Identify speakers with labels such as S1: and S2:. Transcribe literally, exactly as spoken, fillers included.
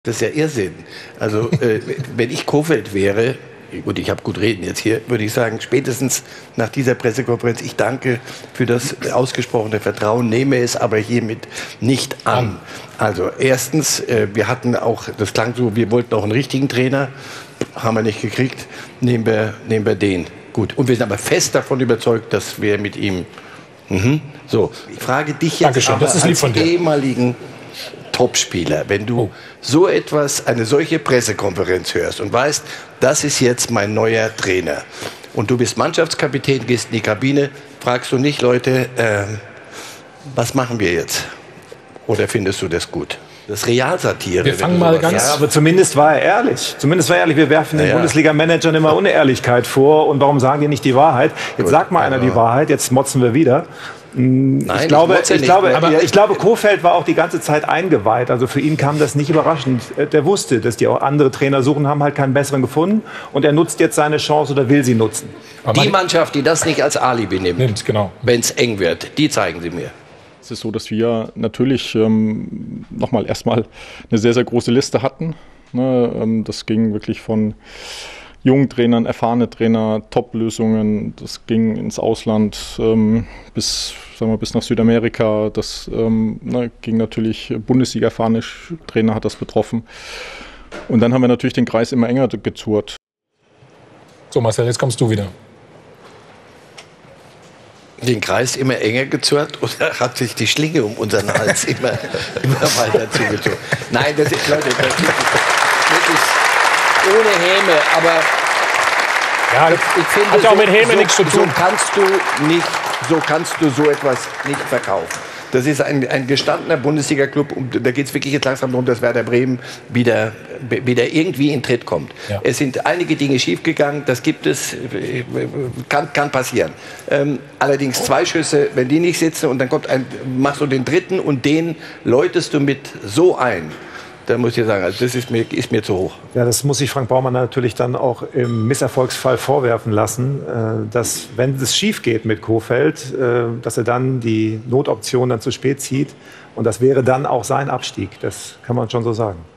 S1: Das ist ja Irrsinn. Also äh, wenn ich Kohfeldt wäre, gut, ich habe gut reden jetzt hier, würde ich sagen, spätestens nach dieser Pressekonferenz, ich danke für das ausgesprochene Vertrauen, nehme es aber hiermit nicht an. Also erstens, äh, wir hatten auch, das klang so, wir wollten auch einen richtigen Trainer, haben wir nicht gekriegt, nehmen wir, nehmen wir den. Gut, und wir sind aber fest davon überzeugt, dass wir mit ihm... Mhm. So, ich frage dich jetzt
S2: Dankeschön,
S1: aber
S2: das ist lieb von
S1: als
S2: dir.
S1: ehemaligen Topspieler, wenn du oh. so etwas, eine solche Pressekonferenz hörst und weißt, das ist jetzt mein neuer Trainer und du bist Mannschaftskapitän, gehst in die Kabine, fragst du nicht, Leute, äh, was machen wir jetzt? Oder findest du das gut? Das ist Realsatire.
S2: Wir fangen mal ganz...
S3: Ja, aber zumindest war er ehrlich. Zumindest war er ehrlich. Wir werfen den ja, ja. Bundesliga-Managern immer Unehrlichkeit vor. Und warum sagen die nicht die Wahrheit? Jetzt gut, sagt mal einer die Wahrheit, jetzt motzen wir wieder.
S1: Nein,
S3: ich glaube,
S1: ich,
S3: ich, glaube, ja, ich glaube, Kohfeldt war auch die ganze Zeit eingeweiht. Also für ihn kam das nicht überraschend. Der wusste, dass die auch andere Trainer suchen, haben halt keinen besseren gefunden. Und er nutzt jetzt seine Chance oder will sie nutzen.
S1: Die Mannschaft, die das nicht als Alibi nimmt, nimmt
S2: genau.
S1: wenn es eng wird, die zeigen sie mir.
S4: Es ist so, dass wir natürlich ähm, nochmal erstmal eine sehr, sehr große Liste hatten. Ne, ähm, das ging wirklich von jungen Trainern, erfahrene Trainer, Top-Lösungen. Das ging ins Ausland ähm, bis, sagen wir, bis nach Südamerika. Das ähm, ne, ging natürlich, Bundesliga erfahrene Trainer hat das betroffen. Und dann haben wir natürlich den Kreis immer enger gezurrt.
S2: So Marcel, jetzt kommst du wieder.
S1: Den Kreis immer enger gezurrt oder hat sich die Schlinge um unseren Hals immer, immer weiter zugezogen? Nein, das ist, Leute, das ist wirklich ohne Häme, aber
S2: ja,
S1: ich, ich finde,
S2: hat ja auch mit Häme
S1: so,
S2: nichts zu tun.
S1: So kannst du nicht, so kannst du so etwas nicht verkaufen. Das ist ein, ein gestandener Bundesliga-Club und da geht es wirklich jetzt langsam darum, dass Werder Bremen wieder, wieder irgendwie in Tritt kommt. Ja. Es sind einige Dinge schiefgegangen, das gibt es, kann, kann passieren. Ähm, allerdings zwei Schüsse, wenn die nicht sitzen und dann kommt ein, machst du den dritten und den läutest du mit so ein. Da muss ich sagen, also das ist mir, ist mir zu hoch.
S3: Ja, das muss sich Frank Baumann natürlich dann auch im Misserfolgsfall vorwerfen lassen, dass, wenn es schief geht mit Kohfeldt, dass er dann die Notoption dann zu spät zieht. Und das wäre dann auch sein Abstieg. Das kann man schon so sagen.